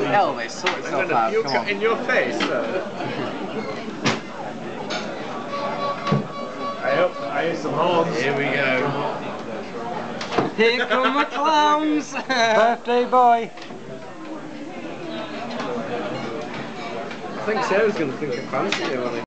Elvis, sort yourself out. Come on. In your face. I hear some horns. Here we go. Here come the clowns! Birthday boy! I think Sarah's going to think I fancy you,